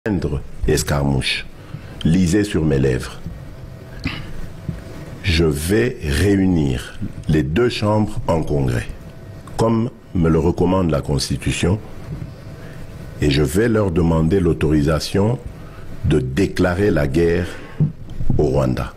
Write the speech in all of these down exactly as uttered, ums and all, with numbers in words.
Escarmouche, lisez sur mes lèvres. Je vais réunir les deux chambres en congrès, comme me le recommande la Constitution, et je vais leur demander l'autorisation de déclarer la guerre au Rwanda.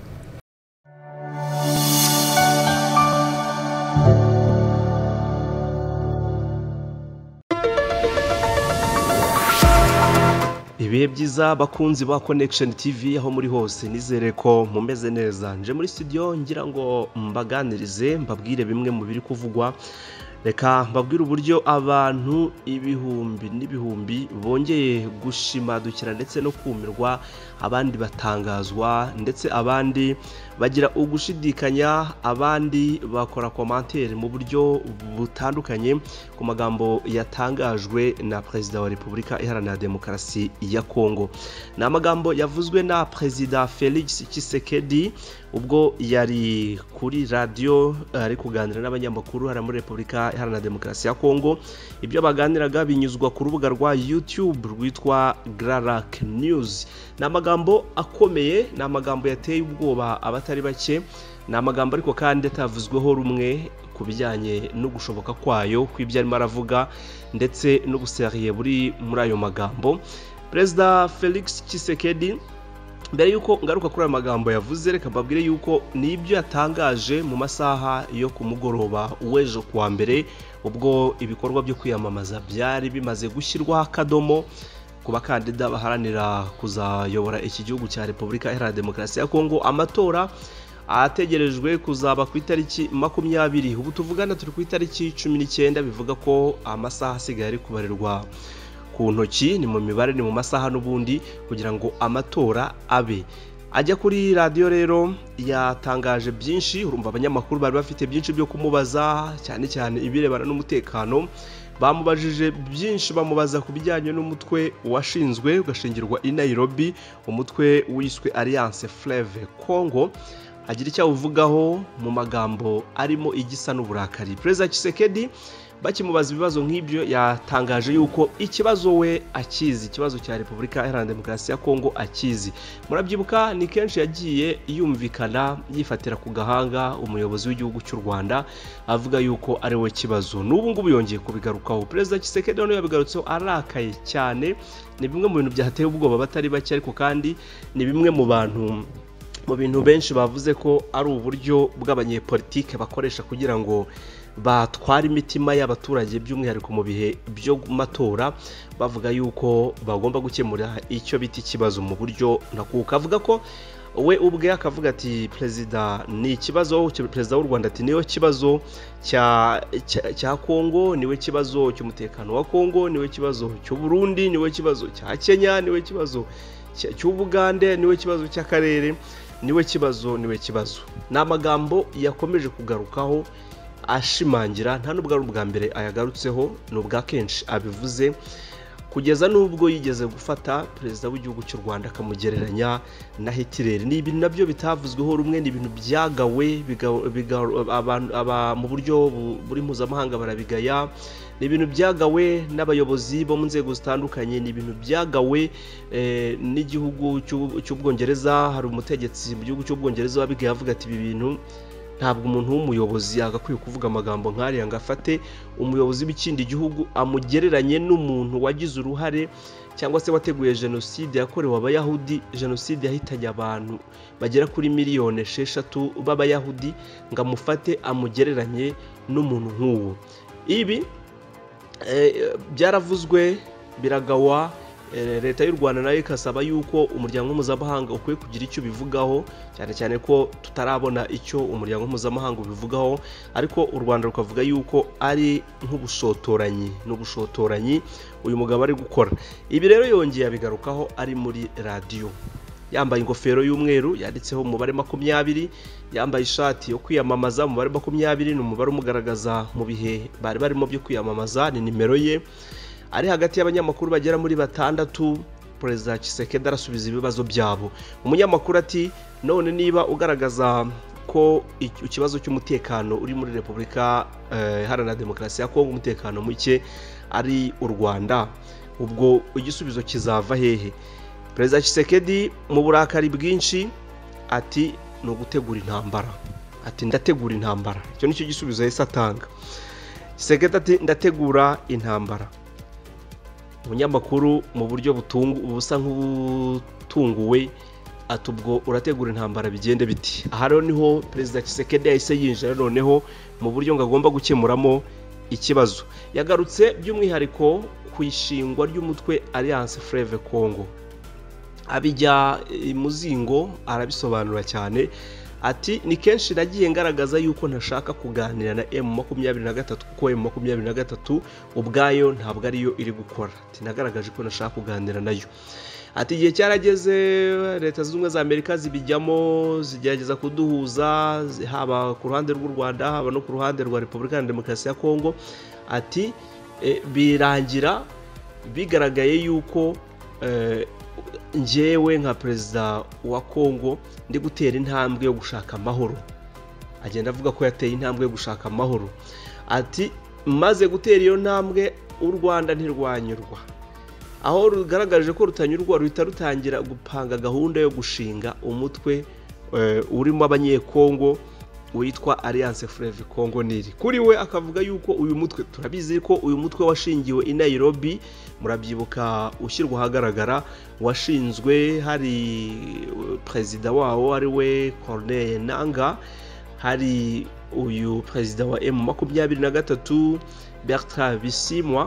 Ibihe byiza bakunzi ba Connection T V aho muri hose, nizere ko mumeze neza. Nje muri studio ngira ngo mbaganirize mbabwire bimwe mu biri kuvugwa. Reka mbabwire uburyo abantu ibihumbi n'ibihumbi bongeye gushimadukira ndetse no kumirwa, abandi batangazwa ndetse abandi bagira ugushidikanya, abandi bakora commentaire mu buryo butandukanye ku magambo yatangajwe na Perezida wa Repubulika Iharanira Demokarasi ya Kongo. Na magambo yavuzwe na Perezida Felix Tshisekedi ubwo yari kuri radio ari kuganira n'abanyamakuru hara muri Repubulika Iharanira Demokarasi ya Kongo. Ibyo baganiraga binyuzwa ku rubuga rwa YouTube rwitwa Grarak News. Na magambo akomeye, na magambo yateye ubwoba abatari bake, na magambo ariko kandi atavuzweho rumwe ku bijyanye no gushoboka kwayo kw'ibyo arimo aravuga ndetse no guseriye buri muri ayo magambo. Perezida Felix Tshisekedi mbere yuko ngaruka kuri ayo magambo yavuze, reka mbabwire yuko nibyo yatangaje mu masaha yo kumugoroba w'ejo kuwa mbere, ubwo ibikorwa byo kwiyamamaza byari bimaze gushyirwa akadomo ku bakandida baharanira kuzayobora iki gihugu cya Repubulika Iharanira Demokarasi ya Kongo. Amatora ategerejwe kuzaba ku itariki makumyabiri, ubu tuvugana turi ku itariki cumi n'icyenda, bivuga ko amasaha asigaye ari kubarirwa ku ntoki, ni mu mibare, ni mu masaha n'ubundi kugira ngo amatora abe. Ajya kuri radio rero yatangaje byinshi, urumva abanyamakuru bari bafite byinshi byo kumubaza, cyane cyane ibirebana n'umutekano. Bamubajije byinshi, bamubaza ku bijyanye n'umutwe washinzwe ugashingirwa i Nairobi, umutwe wiswe Alliance Fleuve Congo. Agira icyo uvugaho mu magambo arimo igisa n'uburakari. Perezida Tshisekedi bakimubaza ibibazo nk'ibyo yatangaje yuko ikibazo we akizi, ikibazo cya Repubulika Iharanira Demokarasi ya Kongo akizi. Murabyibuka ni kenshi yagiye yumvikana yifatira ku gahanga umuyobozi w'igihugu cy'u Rwanda avuga yuko ari we kibazo. N'ubu ngubu yongeye kubigarukaho. Perezida Tshisekedi none yabigarutseho arakaye cyane. Ni bimwe mu bintu byahateye ubwoba batari bake, ariko kandi ni bimwe mu bantu mu bintu benshi bavuze ko ari uburyo bw'abanyepolitike bakoresha kugira ngo batwara imitima y'abaturage, by'umwihariko mu bihe byo matora, bavuga yuko bagomba gukemura icyo biti kibazo mu buryo nakuka. Avuga ko we ubwe akavuga ati perezida ni ikibazo, perezida w'u Rwanda ati niyo kibazo cya cya Kongo, niwe kibazo cy'umutekano wa Kongo, niwe kibazo cy'u Burundi, niwe kibazo cya Kenya, niwe kibazo cy'u Bugande, niwe kibazo cy'akarere, niwe kibazo niwe kibazo. Na magambo yakomeje kugarukaho ashimangira, nta nubwo ari ubwa mbere ayagarutseho, n'ubwa kenshi abivuze, kugeza n'ubwo yigeze gufata perezida w'igihugu cy'u Rwanda akamugereranya na Hitler. Ni ibintu nabyo bitavuzweho rumwe, ni ibintu byagawe mu buryo buri mpuzamahanga barabigaya, ni ibintu byagawe n'abayobozi bo mu nzego zitandukanye, ni ibintu byagawe n'igihugu cy'Ubwongereza. Hari umutegetsi mu gihugu cy'Ubwongereza wabigaye avuga ati ibi bintu ntabwo umuntu w'umuyobozi agakwiye kuvuga amagambo nk'ariya ngo afate umuyobozi w'ikindi gihugu amugereranye n'umuntu wagize uruhare cyangwa se wateguye jenoside yakorewe abayahudi, jenoside yahitanye abantu bagera kuri miliyoni esheshatu b'abayahudi, ngo amufate amugereranye n'umuntu nk'uwo. Ibi byaravuzwe biragawa. Leta y'u Rwanda nayo ikasaba yuko umuryango mpuzamahanga ukwiye kugira icyo bivugaho, cyane cyane ko tutarabona icyo umuryango mpuzamahanga ubivugaho, ariko u Rwanda rukavuga yuko ari nk'ubushotoranyi n'ubushotoranyi uyu mugabo ari gukora. Ibi rero yongeye abigarukaho ari muri radio, yambaye ingofero y'umweru yanditseho umubare makumyabiri, yambaye ishati yo kwiyamamaza umubare makumyabiri, ni umubare umugaragaza mu bihe bari barimo byo kwiyamamaza, ni nimero ye. Ari hagati y'abanyamakuru bagera muri batandatu. Perezida Tshisekedi arasubiza ibibazo byabo. Umunyamakuru ati none niba ugaragaza ko ikibazo cy'umutekano uri muri Repubulika Iharanira Demokarasi ya Kongo, umutekano muke ari u Rwanda, ubwo igisubizo kizava hehe? Perezida Tshisekedi mu burakari bwinshi ati ni ugutegura intambara, ati ndategura intambara. Icyo nicyo gisubizo yahise atanga. Tshisekedi ati ndategura intambara. Umunyamakuru mu buryo butungu ubusa nk'ubutunguwe ati ubwo urategura intambara bigende biti? Aha rero niho Perezida Tshisekedi yahise yinjira noneho mu buryo ngo agomba gukemuramo ikibazo. Yagarutse by'umwihariko ku ishingwa ry'umutwe Alliance Fleuve Congo, abijya imuzingo arabisobanura cyane ati ni kenshi nagiye ngaragaza yuko ntashaka kuganira na M makumyabiri na gatatu kuko M makumyabiri na gatatu ubwayo ntabwo ariyo iri gukora. Ati nagaragaje ko nashaka kuganira nayo. Ati igihe cyarageze leta z'ubumwe za Amerika zibijyamo zigerageza kuduhuza haba ku ruhande rw'u Rwanda haba no ku ruhande rwa Repubulika ya Demokarasi ya Kongo. Ati e, birangira bigaragaye yuko e, njyewe nka perezida wa Kongo ndi gutera intambwe yo gushaka amahoro. Agenda avuga ko yateye intambwe yo gushaka amahoro. Ati maze gutera iyo ntambwe u Rwanda ntirwanyurwa, aho rugaragaje ko rutanyurwa ruhita rutangira gupanga gahunda yo gushinga umutwe urimo abanyekongo witwa Alliance Fleuve Congo Nili. Kuri we akavuga yuko uyu mutwe turabizi ko uyu mutwe washingiwe i Nairobi, murabyibuka ushyirwa hagaragara, washinzwe hari perezida wawo ari we Corneille Nangaa, hari uyu perezida wa M makumyabiri na gatatu Bertrand Bisimwa,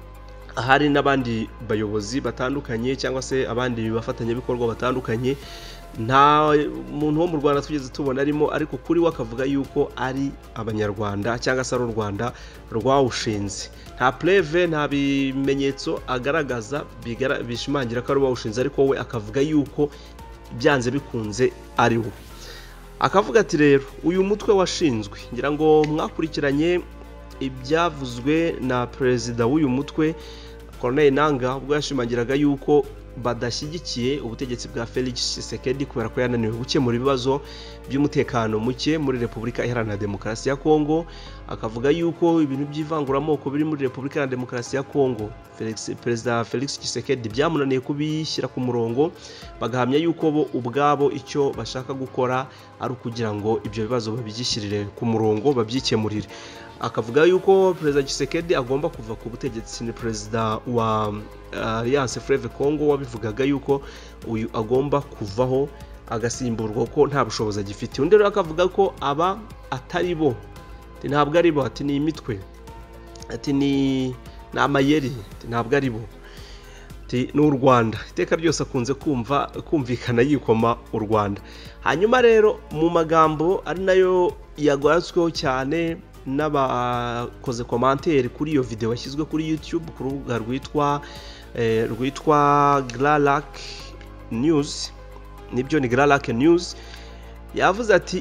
hari n'abandi bayobozi batandukanye cyangwa se abandi bafatanyabikorwa batandukanye. Nta muntu wo mu Rwanda tugeze tubona arimo, ariko kuri we akavuga yuko ari abanyarwanda cyangwa se ari u Rwanda rwawushinze. Nta preve nta bimenyetso agaragaza bishimangira ko ari bawushinze, ariko we akavuga yuko byanze bikunze ari we. Akavuga ati rero uyu mutwe washinzwe, ngira ngo mwakurikiranye ibyavuzwe na perezida w'uyu mutwe Corneille Nangaa ubwo yashimangiraga yuko badashyigikiye ubutegetsi bwa Felix Tshisekedi kubera ko yananiwe gukemura ibibazo by'umutekano muke muri Repubulika Iharanira Demokarasi ya Kongo. Akavuga yuko ibintu by'ivanguramoko biri muri Repubulika ya Demokarasi ya Kongo Felix Perezida Felix Tshisekedi byamunaniye kubishyira ku murongo, bagahamya yuko bo ubwabo icyo bashaka gukora ari ukugira ngo ibyo bibazo babigishyirire ku murongo babyikemurire. Akavuga yuko Perezida Tshisekedi agomba kuva ku butegetsi. Ni perezida wa Alliance Fleuve Congo wabivugaga yuko uyu agomba kuvaho agasimburwa ko nta bushobozi agifite. Undi rero akavuga ko aba atari bo, ati ntabwo ari bo, ati ni imitwe, ati ni amayeri, ati ntabwo ari bo, ati ni u Rwanda. Iteka ryose akunze kumva kumvikana yikoma u Rwanda. Hanyuma rero mu magambo ari nayo yagwatsweho cyane n'abakoze commentaire kuri iyo video yashyizwe kuri YouTube ku rubuga rwitwa eh, rwitwa Gralac News, nibyo ni Gralac News, yavuze ati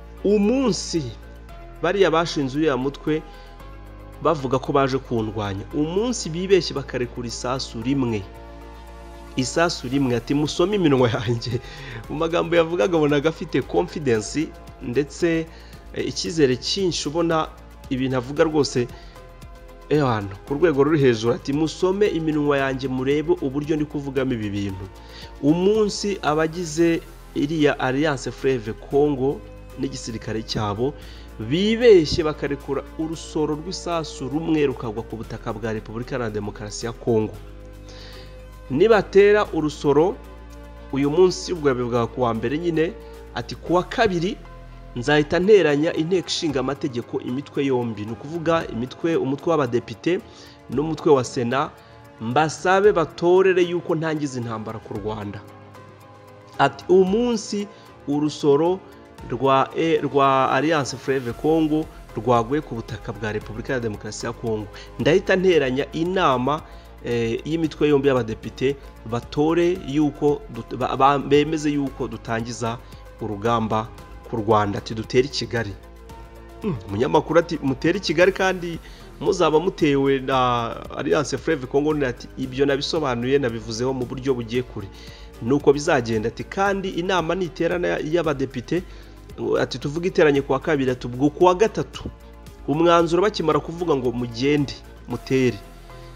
umunsi bari yabashinze uriya mutwe bavuga ko baje kundwanya, umunsi bibeshye bakarekura isasu rimwe, isasu rimwe, ati musome iminwa yanjye. Mu magambo yavugaga bonaga afite confidence ndetse icyizere cyinshi, ubona ibintu avuga rwose ehano ku rwego ruri hejuru. Ati musome iminwa yanjye murebe uburyo ndi kuvugamo ibi bintu. Umunsi abagize iriya Alliance Fleuve Congo n'igisirikare cyabo bibeshye bakarekura urusoro rw'isasu rumwe rukagwa ku butaka bwa Repubulika ya Demokarasi ya Kongo, nibatera urusoro uyu munsi ubwo yabivuga ku wa mbere nyine, ati kuwa kabiri nzahita nteranya inteko ishinga amategeko imitwe yombi, ni ukuvuga imitwe umutwe w'abadepite n'umutwe wa Sena, mbasabe batorere yuko ntangiza intambara ku Rwanda. Ati umunsi urusoro rwa e, rwa Alliance Fleuve Congo rwaguye ku butaka bwa Repubulika ya Demokarasi ya Kongo, ndahita nteranya inama e, y'imitwe yombi y'abadepite batore yuko bemeze yuko dutangiza urugamba ku Rwanda. Ati dutere i Kigali. Umunyamakuru ati mutere i Kigali kandi muzaba mutewe na Alliance Fleuve Congo. Ati ibyo nabisobanuye nabivuzeho mu buryo bugiye kure nuko bizagenda. Ati kandi inama niterana y'abadepite, ati tuvuga iteranye kuwa kabiri, ati ubwo kuwa gatatu umwanzuro bakimara kuvuga ngo mugende mutere,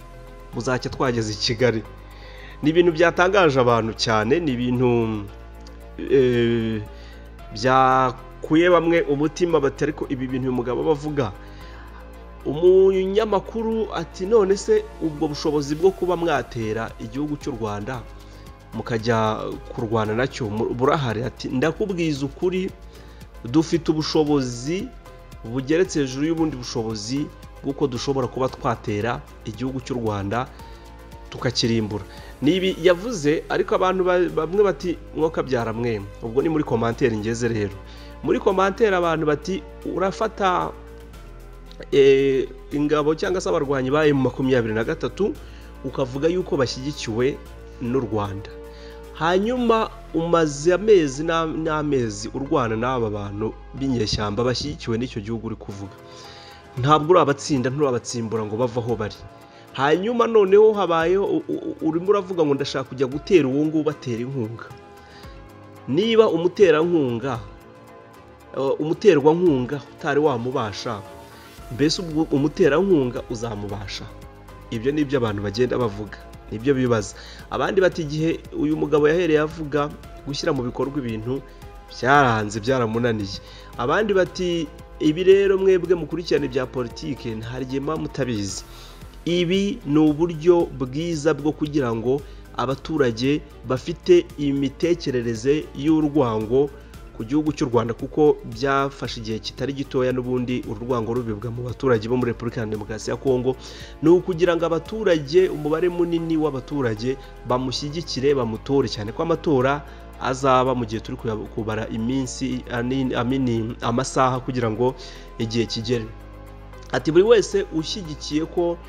buzacya twageze i Kigali. Ni ibintu byatangaje abantu cyane, ni ibintu eh, byakuye bamwe umutima batari ko ibi bintu uyu mugabo bavuga. Umunyamakuru ati none se ubwo bushobozi bwo kuba mwatera igihugu cy'u Rwanda mukajya kurwana nacyo burahari? Ati ndakubwiza ukuri, dufite ubushobozi bugeretse hejuru y'ubundi bushobozi bw'uko dushobora kuba twatera igihugu cy'u Rwanda tukakirimbura. Nibi yavuze, ariko abantu bamwe bati mwoka byara mwe. Ubwo ni muri commentaire ngeze rero. Muri commentaire abantu bati urafata e, ingabo cyangwa se abarwanyi baye mu makumyabiri na gatatu ukavuga yuko bashyigikiwe n'u Rwanda, hanyuma umaze amezi n'amezi urwana n'aba bantu b'inyeshyamba bashyigikiwe n'icyo gihugu uri kuvuga. Ntabwo urabatsinda, nturabatsimbura ngo bava aho bari. Hanyuma noneho habayeho urimo uravuga ngo ndashaka kujya gutera uwo nguwo batera inkunga. Niba umuterankunga umuterwa nkunga utari wamubasha, mbese ubwo umuterankunga uzamubasha? Ibyo ni byo abantu bagenda bavuga, nibyo bibaza. Abandi bati igihe uyu mugabo yahereye avuga gushyira mu bikorwa ibintu byaranze byaramunaniye. Abandi bati ibi rero mwebwe mukurikirana ibya politike ntarigema mutabizi. Ibi ni uburyo bwiza bwo kugira ngo abaturage bafite imitekerereze y'urwango ku gihugu cy'u Rwanda, kuko byafashe igihe kitari gitoya n'ubundi urwango rubibwa mu baturage bo muri Repubulika ya Demokarasi ya Kongo. Ni ukugira ngo abaturage, umubare munini w'abaturage bamushyigikire, bamutore, cyane ko amatora azaba mu gihe turi kubara iminsi amini amasaha kugira ngo igihe kigere. Ati buri wese ushyigikiye ko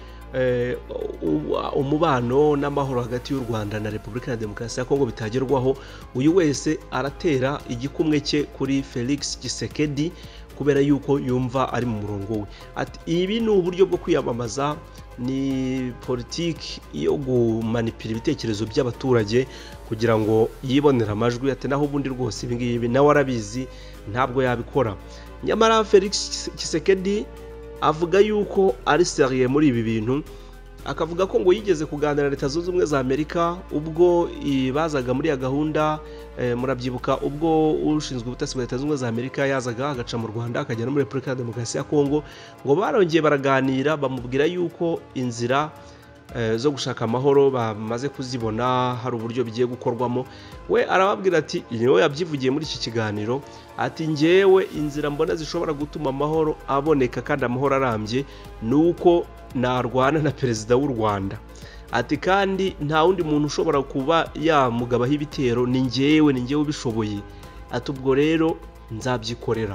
umubano n'amahoro hagati y'u Rwanda na Repubulika ya Demokarasi ya Kongo bitagerwaho, uyu wese aratera igikumwe cye kuri Felix Tshisekedi kubera yuko yumva ari mu murongo we. Ati ibi ni uburyo bwo kwiyamamaza, ni politiki yo gumanipira ibitekerezo by'abaturage kugira ngo yibonere amajwi. Ati naho ubundi rwose ibi ngibi nawe arabizi ntabwo yabikora. Nyamara Felix Tshisekedi avuga yuko ari seriye muri ibi bintu, akavuga ko ngo yigeze kuganira na Leta Zunze Ubumwe za Amerika ubwo bazaga muri ya gahunda. E, murabyibuka ubwo ushinzwe ubutasi bwa Leta Zunze Ubumwe za Amerika yazaga agaca mu Rwanda akajya no muri Repubulika ya Demokarasi ya Kongo, ngo barongeye baraganira bamubwira yuko inzira e, zo gushaka amahoro bamaze kuzibona, hari uburyo bigiye gukorwamo. We arababwira ati niwe yabyivugiye muri iki kiganiro, ati ngewe inzira mbona zishobora gutuma amahoro aboneka kandi amahoro arambye nuko narwana na perezida w'u Rwanda. Ati kandi nta wundi muntu ushobora kuba yamugabaho ibitero, ni ngewe ni ngewe ubishoboye. Ati ubwo rero nzabyikorera.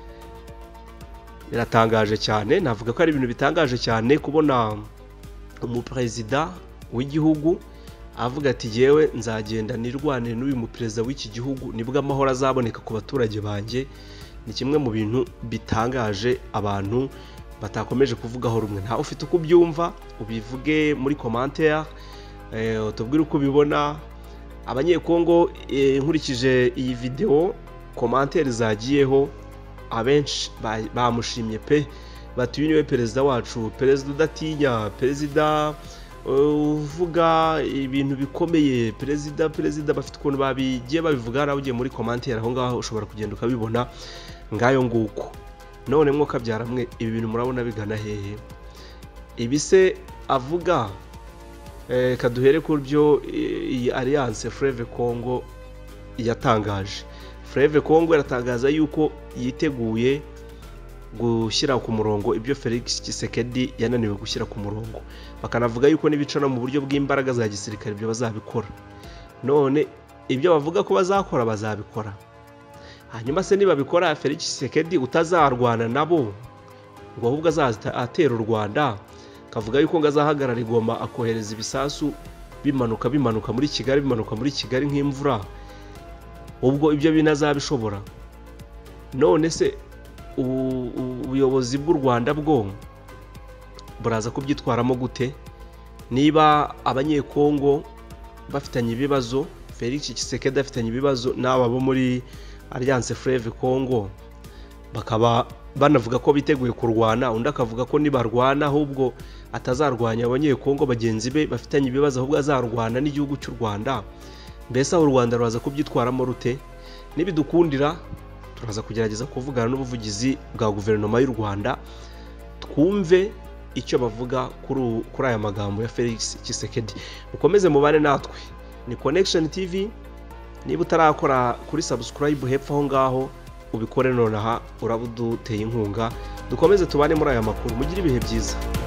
Biratangaje cyane, navuga ko ari ibintu bitangaje cyane kubona umuperezida w'igihugu avuga ati yewe nzagenda nirwane n'uyu muperezida w'iki gihugu nibwo amahoro azaboneka ku baturage banjye. Ni kimwe mu bintu bitangaje abantu batakomeje kuvugaho rumwe. Nta ufite uko ubyumva ubivuge muri commentaire, eh utubwire uko ubibona. Abanyekongo eh, nkurikije iyi video commentaire zagiyeho abenshi bamushimye pe, bati uyu niwe perezida wacu, perezida udatinya, perezida uvuga ibintu bikomeye, perezida perezida bafite ukuntu babigiye babivuga. Nawe ugiye muri commentaire aho ngaho ushobora kugenda ukabibona ngayo nguko. None mwoka byaramwe ibi bintu murabona bigana hehe? Ibise avuga eh, kaduhere ku byo iyi Alliance Fleuve Congo yatangaje. Fleuve Congo yaratangaza yuko yiteguye gushyira ku murongo ibyo Felix Tshisekedi yananiwe gushyira ku murongo. Bakanavuga yuko nibicana mu buryo bw'imbaraga za gisirikare ibyo bazabikora. None ibyo bavuga ko bazakora bazabikora. Hanyuma se niba bikora Felix Tshisekedi utazarwana nabo ngo ahubwo azatera u Rwanda, kavuga yuko ngazahagarara Goma akohereza ibisasu bimanuka bimanuka muri Kigali bimanuka muri Kigali nk'imvura, ubwo ibyo binazabishobora. None se ubuyobozi bw'u Rwanda bwo buraza kubyitwaramo gute niba abanyekongo bafitanye ibibazo, Felix Tshisekedi afitanye ibibazo n'aba bo muri Alliance Fleuve Congo, bakaba banavuga ko biteguye kurwana, undi akavuga ko nibarwana ahubwo atazarwanya abanyekongo bagenzi be bafitanye ibibazo ahubwo azarwana n'igihugu cy'u Rwanda, mbese aho u Rwanda ruraza kubyitwaramo rute? Nibidukundira turaza kugerageza kuvugana n'ubuvugizi bwa guverinoma y'u Rwanda twumve icyo bavuga kuri kuri aya magambo ya Felix Tshisekedi. Mukomeze mubane natwe, ni Connection T V. Niba utarakora kuri subscribe hepfo aho ngaho ubikore nonaha, urabuduteye inkunga. Dukomeze tubane muri aya makuru, mugire ibihe byiza.